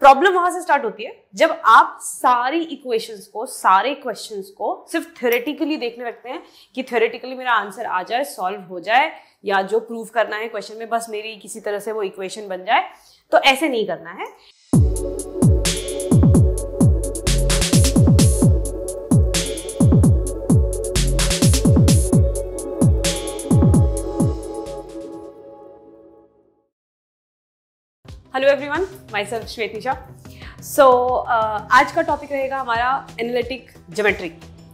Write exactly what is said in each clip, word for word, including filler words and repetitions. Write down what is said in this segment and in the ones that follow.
Problem वहां से start होती है जब आप सारी इक्वेशंस को, सारे क्वेश्चंस को सिर्फ थ्योरेटिकली देखने लगते हैं कि थ्योरेटिकली मेरा आंसर आ जाए, सॉल्व हो जाए, या जो प्रूव करना है क्वेश्चन में बस मेरी किसी तरह से वो इक्वेशन बन जाए। तो ऐसे नहीं करना है। Hello everyone, myself Shwetisha. So आज का टॉपिक रहेगा हमारा एनालिटिक ज्योमेट्री।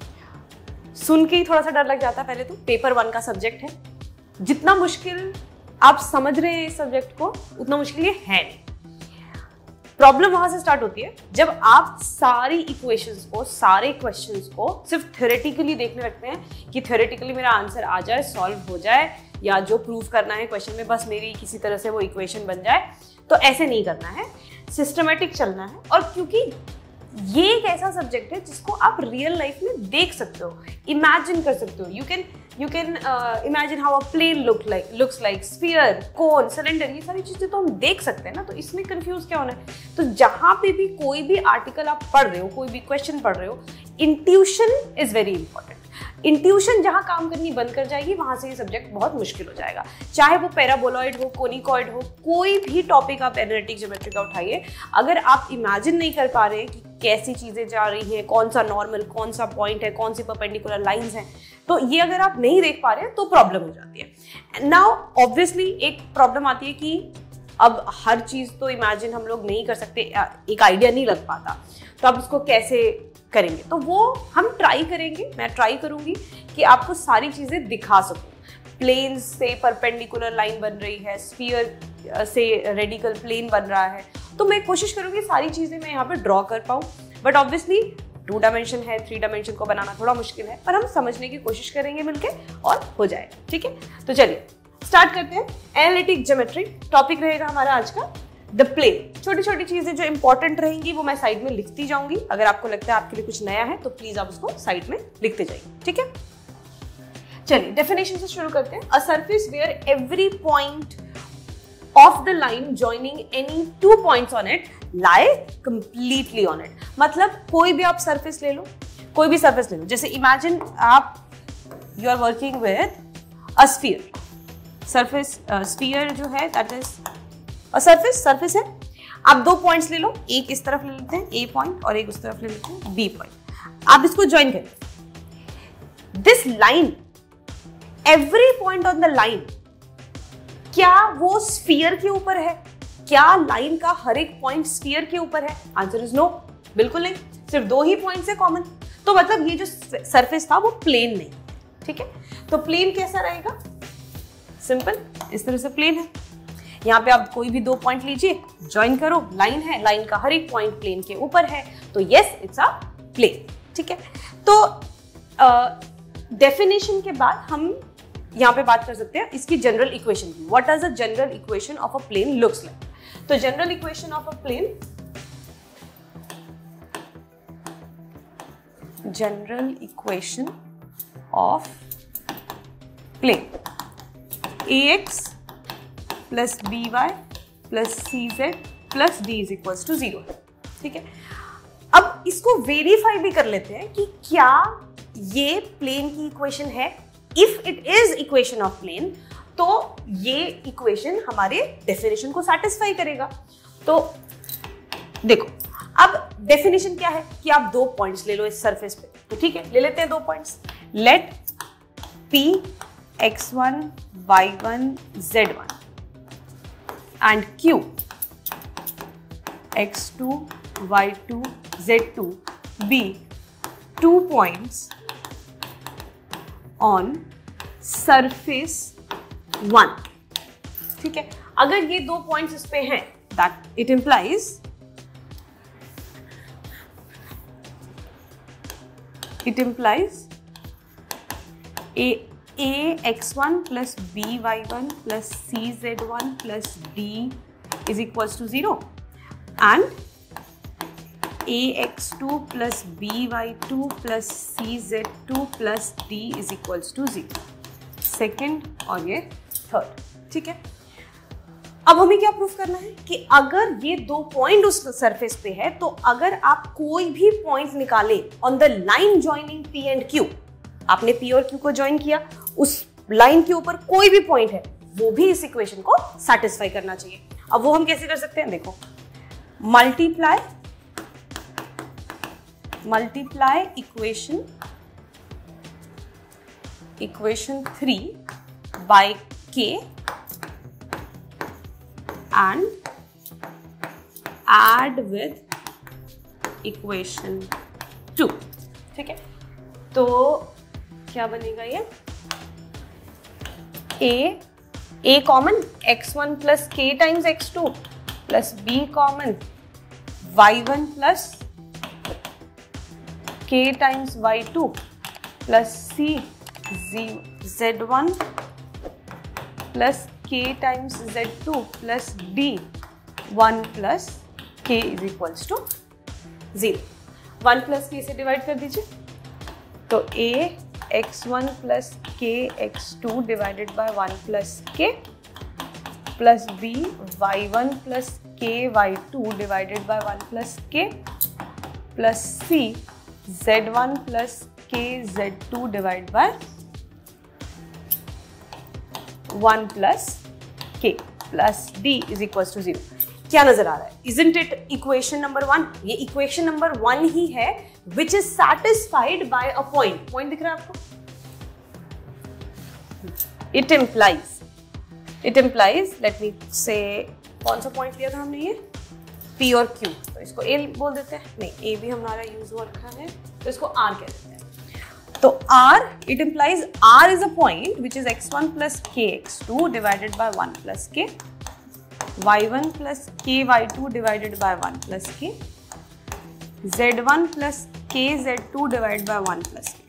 सुन के ही थोड़ा सा डर लग जाता है पहले तो। पेपर वन का सब्जेक्ट है, जितना मुश्किल आप समझ रहे हैं इस सब्जेक्ट को उतना मुश्किल ये है नहीं। प्रॉब्लम वहां से स्टार्ट होती है जब आप सारी इक्वेशंस को, सारे क्वेश्चंस को सिर्फ थ्योरेटिकली देखने लगते हैं कि थ्योरेटिकली मेरा आंसर आ जाए, सॉल्व हो जाए, या जो प्रूव करना है क्वेश्चन में बस मेरी किसी तरह से वो इक्वेशन बन जाए। तो ऐसे नहीं करना है, सिस्टमेटिक चलना है। और क्योंकि ये एक ऐसा सब्जेक्ट है जिसको आप रियल लाइफ में देख सकते हो, इमेजिन कर सकते हो। You can you can imagine how a plane look like looks like sphere, cone, cylinder, ये सारी चीजें तो हम देख सकते हैं ना। तो इसमें कंफ्यूज क्या होना है। तो जहां पे भी कोई भी आर्टिकल आप पढ़ रहे हो, कोई भी क्वेश्चन पढ़ रहे हो, intuition is very important. Intuition जहां काम करनी बंद कर जाएगी वहां से ये सब्जेक्ट बहुत मुश्किल हो जाएगा। चाहे वो पैराबोलॉइड हो, कोनिकॉइड हो, कोई भी टॉपिक आप एनालिटिक ज्योमेट्री का उठाइए, अगर आप इमेजिन नहीं कर पा रहे हैं कि कैसी चीजें जा रही हैं, कौन सा नॉर्मल, कौन सा पॉइंट है, कौन सी परपेंडिकुलर लाइंस हैं, तो ये अगर आप नहीं देख पा रहे हैं तो प्रॉब्लम हो जाती है। नाउ ऑब्वियसली एक प्रॉब्लम आती है कि अब हर चीज तो इमेजिन हम लोग नहीं कर सकते, एक आइडिया नहीं लग पाता, तो आप उसको कैसे करेंगे। तो वो हम ट्राई करेंगे, मैं ट्राई करूंगी कि आपको सारी चीजें दिखा सकूं। प्लेन से परपेंडिकुलर लाइन बन रही है, स्फीयर से रेडिकल प्लेन बन रहा है, तो मैं कोशिश करूंगी सारी चीजें मैं यहाँ पे ड्रॉ कर पाऊं। बट ऑब्वियसली टू डायमेंशन है, थ्री डायमेंशन को बनाना थोड़ा मुश्किल है, पर हम समझने की कोशिश करेंगे मिलके और हो जाएगा। ठीक है, तो चलिए स्टार्ट करते हैं। एनालिटिक ज्योमेट्री टॉपिक रहेगा हमारा आज का द प्लेन। छोटी छोटी चीजें जो इंपॉर्टेंट रहेंगी वो मैं साइड में लिखती जाऊंगी। अगर आपको लगता है आपके लिए कुछ नया है तो प्लीज आप उसको साइड में लिखते जाइए। ठीक है, चलिए डेफिनेशन से शुरू करते हैं। A surface where every point of the line joining any two points on it lie completely on it. मतलब कोई भी आप सरफेस ले लो, कोई भी सरफेस ले लो। जैसे इमेजिन आप you are working with a sphere. Surface sphere जो है दैट इज और सरफेस सरफेस है। आप दो पॉइंट्स ले लो, एक इस तरफ ले लेते हैं ए पॉइंट और एक उस तरफ ले लेते हैं बी पॉइंट। आप इसको ज्वाइन करें। This line, every point on the line, क्या वो स्फीयर के ऊपर है? क्या लाइन का हर एक पॉइंट स्फीयर के ऊपर है? आंसर इज नो, बिल्कुल नहीं। सिर्फ दो ही पॉइंट्स है कॉमन। तो मतलब ये जो सरफेस था वो प्लेन नहीं। ठीक है, तो प्लेन कैसा रहेगा? सिंपल, इस तरह से प्लेन है। यहाँ पे आप कोई भी दो पॉइंट लीजिए, ज्वाइन करो, लाइन है, लाइन का हर एक पॉइंट प्लेन के ऊपर है, तो यस इट्स अ प्लेन। ठीक है, तो डेफिनेशन uh, के बाद हम यहाँ पे बात कर सकते हैं इसकी जनरल इक्वेशन की। What does a general equation of a plane looks like? तो general equation of a plane, general equation of plane A X plus B Y plus C Z plus D is equals to zero. ठीक है, अब इसको verify भी कर लेते हैं कि क्या ये प्लेन की इक्वेशन है। If it is equation of plane तो ये इक्वेशन हमारे डेफिनेशन को सेटिस्फाई करेगा। तो देखो, अब डेफिनेशन क्या है कि आप दो पॉइंट्स ले लो इस सरफेस पे। तो ठीक है, ले लेते हैं दो points. Let P X one Y one Z one and Q x two y two z two be two points on surface one। ठीक है, अगर ये दो पॉइंट्स इस पे हैं that it implies it implies a a x one plus b y one plus c z one plus d is equals to zero and a x two plus b y two plus c z two plus d is equals to zero। Second और ये third. ठीक है, अब हमें क्या proof करना है कि अगर ये दो पॉइंट उस सरफेस पे है तो अगर आप कोई भी पॉइंट निकालें on the line joining P and Q, आपने पी और क्यू को ज्वाइन किया, उस लाइन के ऊपर कोई भी पॉइंट है वो भी इस इक्वेशन को सैटिस्फाई करना चाहिए। अब वो हम कैसे कर सकते हैं, देखो, multiply multiply equation equation three by K and add with equation two. ठीक है, तो क्या बनेगा ये, a a common X one plus K times X two plus B common Y one plus K times Y two plus C Z one plus K times Z two plus D one plus K is equals to zero. One plus K से divide कर दीजिए, तो a x one plus K X two divided by one plus K plus B Y one plus K Y two divided by one plus K plus C Z one plus K Z two divide by one plus K plus D is equal to zero. क्या नजर आ रहा है, isn't it equation number one? ये equation number one ही है which is satisfied by a point. Point दिख रहा है आपको? It implies it implies let me say, कौन सा पॉइंट लिया था हमने, ये P और Q, तो इसको A बोल देते हैं, नहीं A भी हमारा यूज हो रखा है तो इसको R कह देते हैं। तो R, it implies R is a point which is X one plus k X two divided by one plus k, Y one plus k Y two divided by one plus k, Z one plus k Z two divided by one plus k.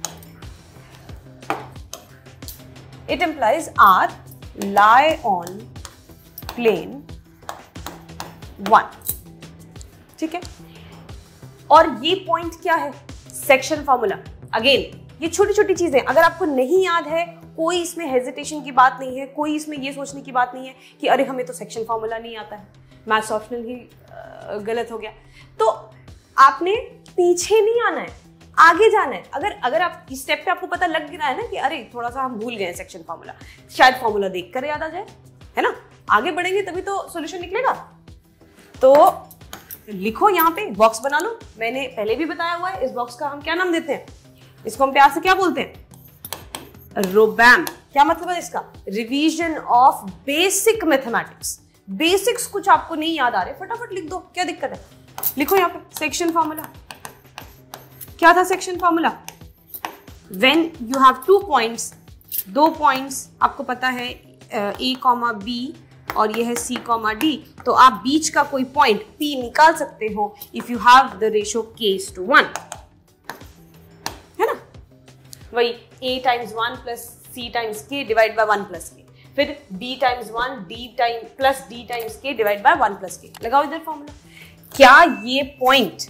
It implies R lie on plane one. ठीक है, और ये point क्या है, section formula. Again ये छोटी छोटी चीजें अगर आपको नहीं याद है, कोई इसमें हेजिटेशन की बात नहीं है, कोई इसमें ये सोचने की बात नहीं है कि अरे हमें तो सेक्शन फॉर्मूला नहीं आता है, मैथ्स ऑप्शनल ही गलत हो गया। तो आपने पीछे नहीं आना है, आगे जाना है। अगर अगर आप इस स्टेप पे आपको पता लग रहा है ना कि अरे थोड़ा सा हम भूल गए हैं सेक्शन फॉर्मूला, शायद फॉर्मूला देख कर याद आ जाए, है ना, आगे बढ़ेंगे तभी तो सोल्यूशन निकलेगा। तो लिखो, यहाँ पे बॉक्स बना लो, मैंने पहले भी बताया हुआ है। इस बॉक्स का हम क्या नाम देते हैं, इसको हम प्यार से क्या बोलते हैं, रोबैम। क्या मतलब है इसका, revision of basic mathematics. Basics कुछ आपको नहीं याद आ रहे, फटाफट लिख दो, क्या दिक्कत है, लिखो यहाँ पे सेक्शन फॉर्मूला। क्या था section formula, when you have two points, दो पॉइंट्स आपको पता है ए कॉमा बी और ये है सी कॉमा डी, तो आप बीच का कोई पॉइंट P निकाल सकते हो if you have the ratio k is to one, है ना। वही a times one plus c times k divide by one plus k, फिर b times one d time plus d times k divide by one plus k। लगाओ इधर formula. क्या ये point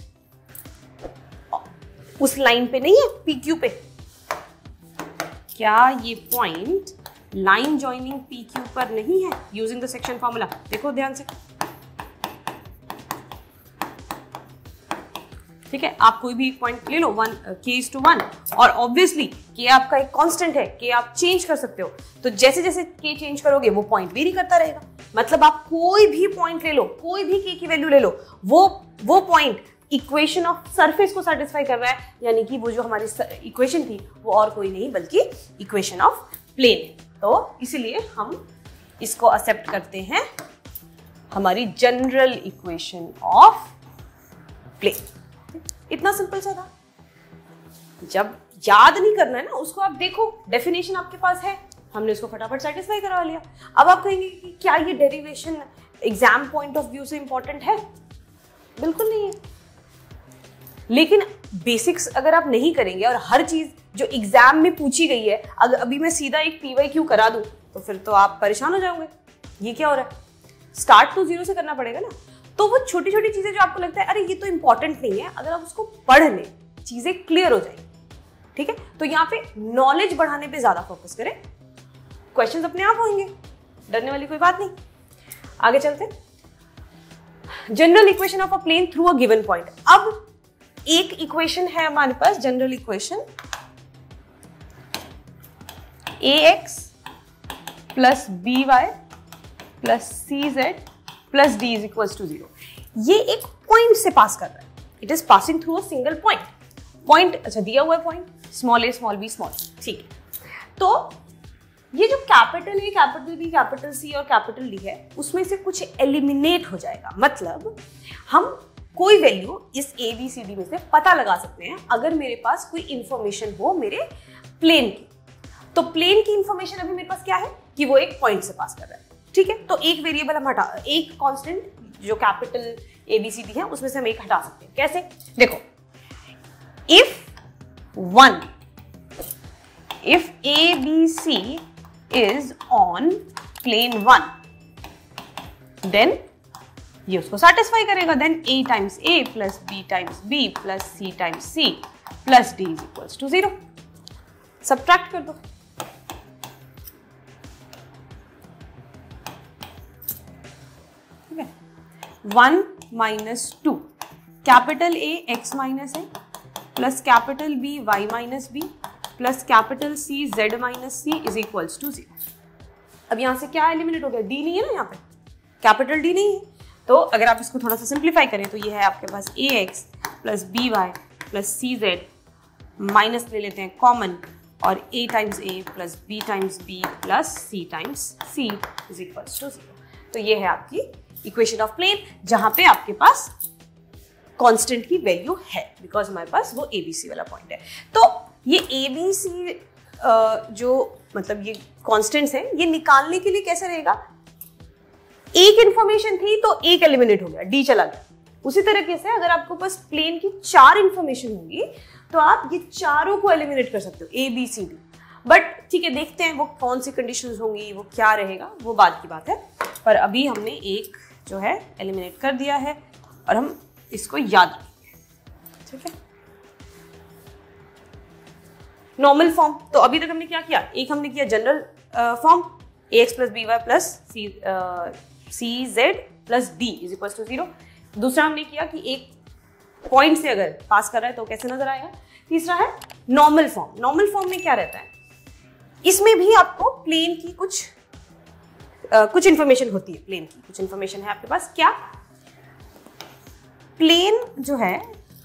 उस line पे नहीं है, P Q पे? क्या ये point line joining P Q पर नहीं है यूजिंग द सेक्शन फॉर्मूला? देखो ध्यान से, ठीक है, आप कोई भी एक पॉइंट ले लो, one k is to one, और ऑब्वियसली k आपका एक कांस्टेंट है, k आप चेंज कर सकते हो, तो जैसे जैसे k चेंज करोगे वो पॉइंट वेरी करता रहेगा। मतलब आप कोई भी पॉइंट ले लो, कोई भी k की वैल्यू ले लो, वो वो पॉइंट इक्वेशन ऑफ सरफेस को सेटिस्फाई कर रहा है, यानी कि वो जो हमारी इक्वेशन थी वो और कोई नहीं बल्कि इक्वेशन ऑफ प्लेन है। तो इसीलिए हम इसको एक्सेप्ट करते हैं हमारी जनरल इक्वेशन ऑफ प्लेन। इतना सिंपल सा था। जब याद नहीं करना है ना, उसको आप देखो, डेफिनेशन आपके पास है, हमने उसको फटाफट सेटिस्फाई करा लिया। अब आप कहेंगे कि क्या ये derivation exam point of view से इंपॉर्टेंट है? बिल्कुल नहीं है। लेकिन बेसिक्स अगर आप नहीं करेंगे और हर चीज जो एग्जाम में पूछी गई है, अगर अभी मैं सीधा एक पी वाई क्यू करा दूं तो फिर तो आप परेशान हो जाओगे, ये क्या हो रहा है। स्टार्ट तो जीरो से करना पड़ेगा ना। तो वो छोटी छोटी चीजें जो आपको लगता है अरे ये तो इंपॉर्टेंट नहीं है, अगर आप उसको पढ़ लें चीजें क्लियर हो जाएंगी। ठीक है, तो यहाँ पे नॉलेज बढ़ाने पे ज्यादा फोकस करें, क्वेश्चंस अपने आप होंगे, डरने वाली कोई बात नहीं। आगे चलते। General equation of a plane through a given point. अब एक इक्वेशन है हमारे पास, general equation A X plus B Y plus C Z plus D is equal to zero. ये एक पॉइंट से पास कर रहा है, it is passing through a single point. Point अच्छा दिया हुआ है, point small A small B small, ठीक है। तो ये जो capital A, capital B, capital C और कैपिटल डी है, उसमें से कुछ एलिमिनेट हो जाएगा। मतलब हम कोई वैल्यू इस ए बी सी डी में से पता लगा सकते हैं अगर मेरे पास कोई इंफॉर्मेशन हो मेरे प्लेन की। तो प्लेन की इंफॉर्मेशन अभी मेरे पास क्या है कि वो एक पॉइंट से पास कर रहा है, ठीक है। तो एक वेरिएबल हम हटा, एक कांस्टेंट जो capital A B C D है उसमें से हम एक हटा सकते हैं। कैसे? देखो, if one if A B C is on plane one, then ये उसको सेटिस्फाई करेगा। Then A times A plus B times B plus C times C plus D is equals to zero. Subtract कर दो। ठीक है, one minus two, capital A X minus A plus capital B Y minus B plus capital C Z minus C is equals to zero. अब यहां से क्या eliminate हो गया? डी नहीं है ना, यहाँ पे कैपिटल डी नहीं है। तो अगर आप इसको थोड़ा सा सिंप्लीफाई करें तो ये है आपके पास A X plus B Y plus C Z, minus ले लेते हैं कॉमन, और a times a plus B times B plus C times c is equals to zero. तो ये है आपकी इक्वेशन ऑफ प्लेन, जहां पे आपके पास कांस्टेंट की वैल्यू है, बिकॉज हमारे पास वो ए बी सी वाला पॉइंट है। तो ये ए बी सी जो मतलब ये कांस्टेंट्स हैं, ये निकालने के लिए कैसे रहेगा? एक इंफॉर्मेशन थी तो एक एलिमिनेट हो गया, डी चला गया। उसी तरीके से अगर आपको पास प्लेन की चार इंफॉर्मेशन होगी तो आप ये चारों को एलिमिनेट कर सकते हो, A B C D. But ठीक है, देखते हैं वो कौन सी कंडीशंस होंगी, वो क्या रहेगा, वो बात की बात है। पर अभी हमने एक जो है एलिमिनेट कर दिया है और हम इसको याद रखेंगे, ठीक है। नॉर्मल फॉर्म, तो अभी तक हमने क्या किया? एक हमने किया general form, A X plus B Y plus C C Z plus D is equal to zero. दूसरा हमने किया कि एक पॉइंट से अगर पास कर रहा है तो कैसे नजर आएगा। तीसरा है नॉर्मल फॉर्म। नॉर्मल फॉर्म में क्या रहता है? इसमें भी आपको प्लेन की कुछ uh, कुछ इंफॉर्मेशन होती है, प्लेन की कुछ इंफॉर्मेशन है आपके पास। क्या? प्लेन जो है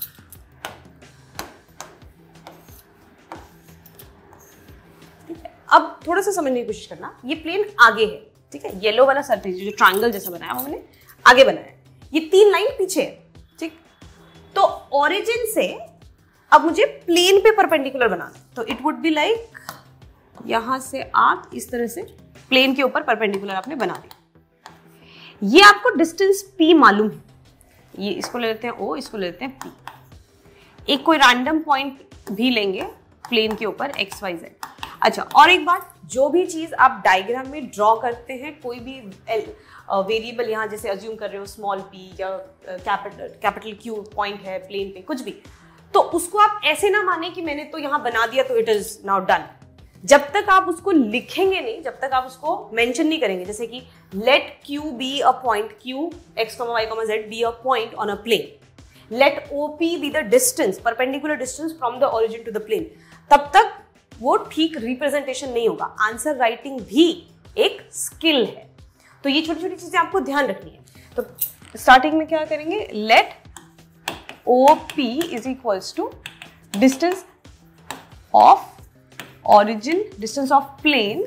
अब थोड़ा सा समझने की कोशिश करना, ये प्लेन आगे है, ठीक है। येलो वाला सरफेस जो ट्रायंगल जैसा बनाया वो मैंने आगे बनाया है, ये तीन लाइन पीछे है, ठीक। तो ओरिजिन से अब मुझे प्लेन पे परपेंडिकुलर बनाना, तो इट वुड बी लाइक यहां से आप इस तरह से प्लेन के ऊपर परपेंडिकुलर आपने बना दिया। ये आपको डिस्टेंस p मालूम है, ये इसको ले लेते हैं o, इसको ले लेते हैं p। एक कोई रैंडम पॉइंट भी लेंगे प्लेन के ऊपर एक्स वाई जेड। अच्छा, और एक बात, जो भी चीज आप डायग्राम में ड्रॉ करते हैं, कोई भी वेरिएबल यहाँ जैसे अज्यूम कर रहे हो स्मॉल p या कैपिटल कैपिटल क्यू पॉइंट है प्लेन पे, कुछ भी, तो उसको आप ऐसे ना माने कि मैंने तो यहाँ बना दिया तो इट इज नाउ डन। जब तक आप उसको लिखेंगे नहीं, जब तक आप उसको मेंशन नहीं करेंगे, जैसे कि let q be a point, q x, y, z be a point on a plane, let op be the distance, perpendicular distance from the origin to the plane, तब तक वो ठीक रिप्रेजेंटेशन नहीं होगा। आंसर राइटिंग भी एक skill है, तो ये छोटी छोटी चीजें आपको ध्यान रखनी है। तो स्टार्टिंग में क्या करेंगे? Let OP is equals to distance of origin, distance of plane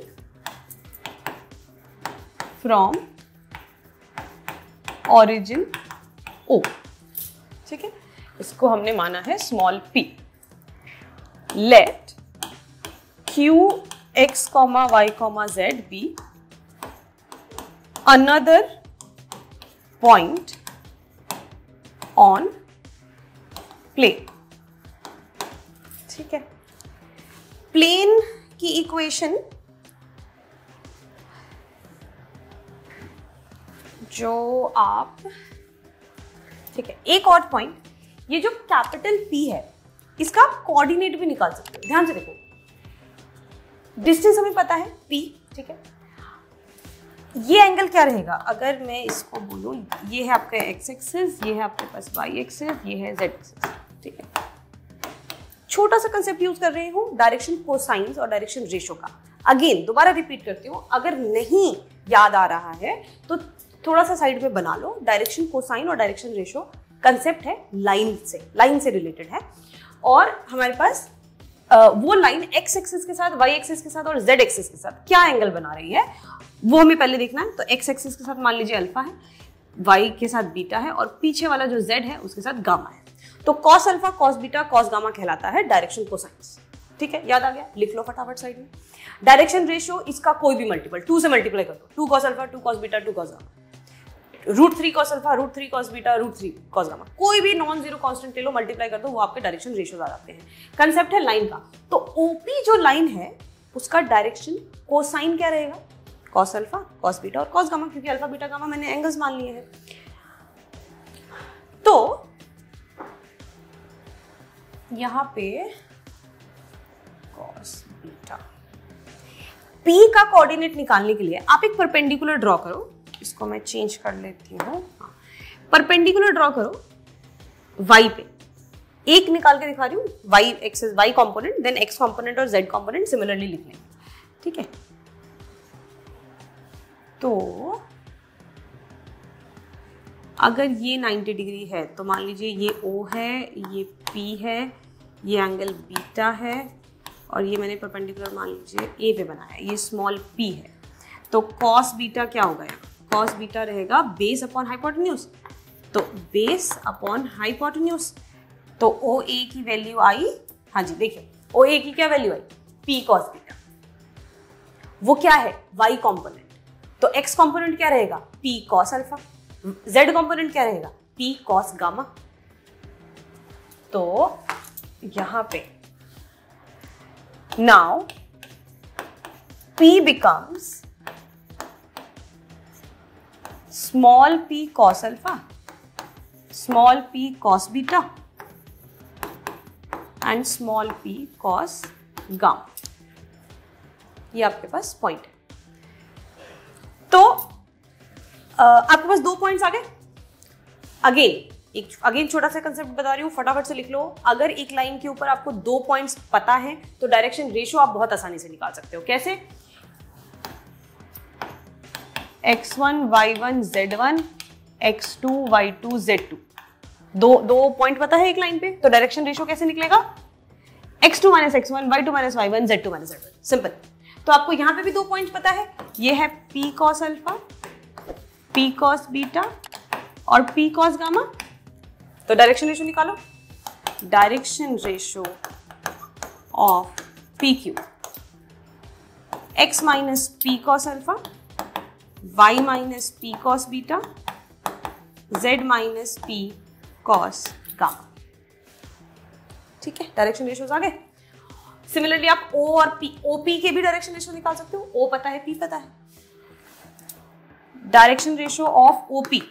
from origin O, ठीक है। इसको हमने माना है small p। let q x comma y comma z be another point on plane, ठीक है। प्लेन की इक्वेशन जो आप, ठीक है, एक और पॉइंट, ये जो कैपिटल P है इसका आप कोऑर्डिनेट भी निकाल सकते हो। ध्यान से देखो, डिस्टेंस हमें पता है P, ठीक है। ये एंगल क्या रहेगा? अगर मैं इसको बोलूं, ये है आपका एक्स एक्सिस, ये है आपके पास वाई एक्सिस, ये है जेड एक्सिस, ठीक है। छोटा सा कंसेप्ट यूज कर रही हूँ डायरेक्शन कोसाइंस और डायरेक्शन रेशो का। अगेन दोबारा रिपीट करती हूँ, अगर नहीं याद आ रहा है तो थोड़ा सा साइड में बना लो। डायरेक्शन कोसाइन और डायरेक्शन रेशो कंसेप्ट है लाइन से, लाइन से रिलेटेड है। और हमारे पास आ, वो लाइन एक्स एक्सिस के साथ, वाई एक्सिस के साथ और जेड एक्सिस के साथ क्या एंगल बना रही है वो हमें पहले देखना है। तो एक्स एक्सिस के साथ मान लीजिए अल्फा है, वाई के साथ बीटा है और पीछे वाला जो जेड है उसके साथ गामा है। तो cos alpha, cos beta, cos gamma कहलाता है डायरेक्शन कोसाइंस, ठीक है। याद आ गया? लिख लो फटाफट साइड में। डायरेक्शन रेशियो इसका कोई भी मल्टीपल, टू से मल्टीप्लाई कर दो, two cos alpha, two cos beta, two cos gamma, root three cos alpha, root three cos beta, root three cos gamma, कोई भी नॉन जीरो कांस्टेंट ले लो, मल्टीप्लाई कर दो, वो आपके डायरेक्शन रेशियोज आ जाते हैं। कंसेप्ट है लाइन का। तो ओपी जो लाइन है उसका डायरेक्शन कोसाइन क्या रहेगा? कॉस अल्फा, कॉस बीटा और कॉस गामा, क्योंकि अल्फा बीटा गामा मैंने एंगल्स मान लिए हैं। तो यहां पे कॉस बीटा, पी का कोऑर्डिनेट निकालने के लिए आप एक परपेंडिकुलर ड्रॉ करो। इसको मैं चेंज कर लेती हूँ। परपेंडिकुलर ड्रॉ करो वाई पे, एक निकाल के दिखा रही हूँ, Y axis, Y component, then X component और जेड कंपोनेंट सिमिलरली लिख लेंगे, ठीक है। तो अगर ये नाइंटी डिग्री है तो मान लीजिए ये O है, ये P है, ये एंगल बीटा है और ये मैंने परपेंडिकुलर मान लीजिए A पे बनाया, ये स्मॉल p है। तो cos बीटा क्या होगा? cos बीटा रहेगा बेस अपॉन हाइपोटेन्यूज, तो बेस अपॉन हाइपोटेन्यूज। तो O A की वैल्यू आई, हाँ जी देखिए O A की क्या वैल्यू आई? P cos beta. वो क्या है? Y component. तो x कॉम्पोनेंट क्या रहेगा? P cos alpha. z component क्या रहेगा? P cos gamma. तो यहां पे now P becomes small p cos alpha, small p cos beta and small p cos gamma। ये आपके पास पॉइंट है। तो Uh, आपके पास दो पॉइंट्स आ गए। अगेन एक अगेन छोटा सा कंसेप्ट बता रही हूँ, फटाफट से लिख लो। अगर एक लाइन के ऊपर आपको दो पॉइंट्स पता है तो डायरेक्शन रेशियो आप बहुत आसानी से निकाल सकते हो। कैसे? X one Y one Z one, X two Y two Z two, दो दो पॉइंट पता है एक लाइन पे, तो डायरेक्शन रेशियो कैसे निकलेगा? X two minus X one, Y two minus Y one, Z two minus Z one, simple. तो आपको यहां पे भी दो पॉइंट पता है, ये है P cos alpha, P cos beta और P cos गामा। तो डायरेक्शन रेशियो निकालो। Direction ratio of P Q, x minus P cos alpha, y minus P cos beta, z minus P cos gamma, ठीक है। Direction ratios आ गए। Similarly आप O और P, O P के भी direction ratio निकाल सकते हो। O पता है, P पता है। Direction ratio of O P,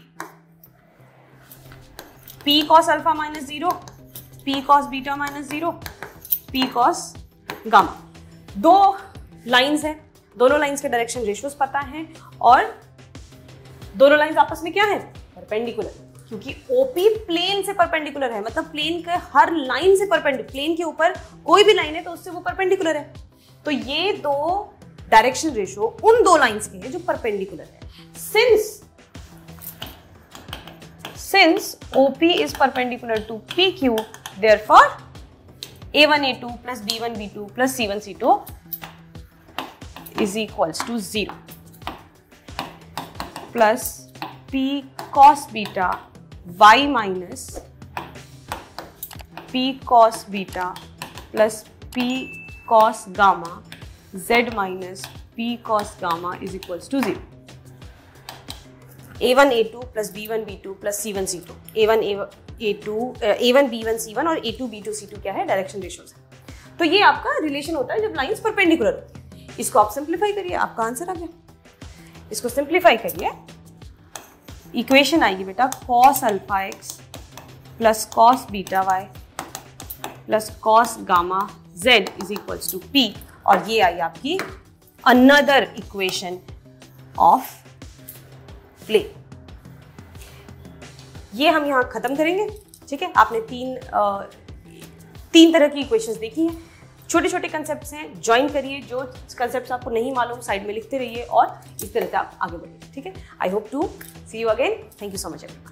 P cos alpha minus zero, P cos beta minus zero, P cos gamma. दो लाइंस है, दोनों लाइंस के डायरेक्शन रेशियोज पता है और दोनों लाइंस आपस में क्या है? परपेंडिकुलर, क्योंकि O P प्लेन से परपेंडिकुलर है, मतलब प्लेन के हर लाइन से परपेंडिकुलर, प्लेन के ऊपर कोई भी लाइन है तो उससे वो परपेंडिकुलर है। तो ये दो डायरेक्शन रेशियो उन दो लाइंस के हैं जो परपेंडिकुलर है। Since since O P is perpendicular to P Q, therefore A one A two plus B one B two plus C one C two is equals to zero plus P cos beta y minus P cos beta plus P cos gamma z minus P cos gamma is equals to zero। A one A two plus B one B two plus C one C two, A one A two, A one B one C one और A two B two C two क्या है? Direction ratios है। तो ये आपका relation होता है जब लाइंस परपेंडिकुलर होती है। इसको आप सिंप्लीफाई करिए, आपका आंसर आ गया। इसको सिंप्लीफाई करिए, इक्वेशन आएगी बेटा cos alpha X plus cos beta Y plus cos gamma z is equals to P, और ये आई आपकी अनदर इक्वेशन ऑफ प्ले। ये हम यहाँ खत्म करेंगे, ठीक है। आपने तीन आ, तीन तरह की इक्वेशंस देखी हैं, छोटे छोटे कंसेप्ट्स हैं, ज्वाइन करिए। जो कंसेप्ट्स आपको नहीं मालूम साइड में लिखते रहिए और इस तरह से आप आगे बढ़िए, ठीक है। I hope to see you again. Thank you so much.